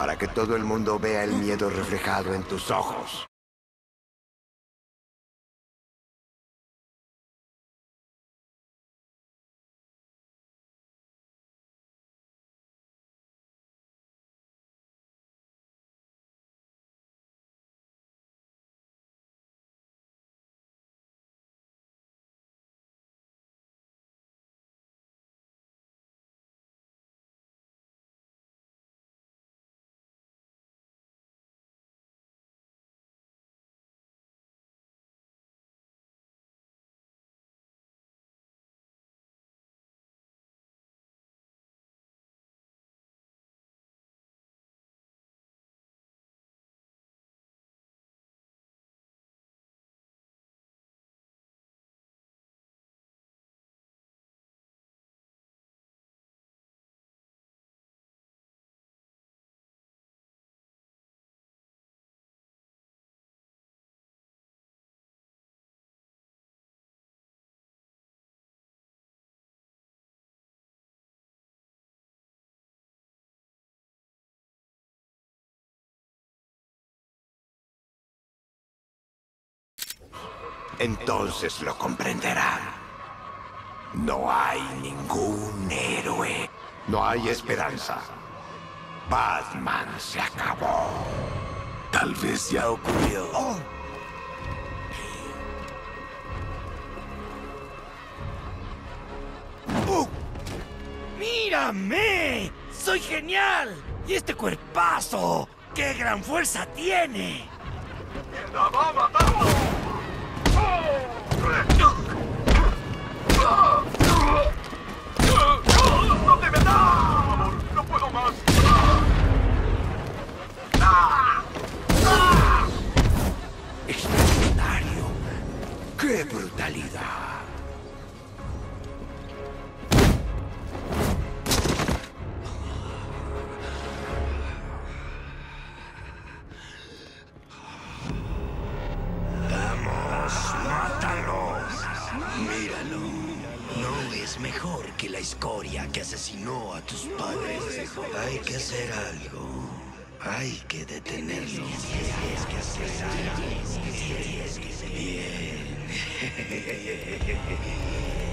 para que todo el mundo vea el miedo reflejado en tus ojos. Entonces lo comprenderán. No hay ningún héroe. No hay esperanza. Batman se acabó. Tal vez ya ocurrió. ¡Mírame! ¡Soy genial! ¿Y este cuerpazo? ¡Qué gran fuerza tiene! ¡La va a matarlo! ¡No te metas! ¡No puedo más! Extraordinario. ¡Qué brutalidad! Míralo. No es mejor que la escoria que asesinó a tus padres. Hay que hacer algo. Hay que detenerlo. Bien.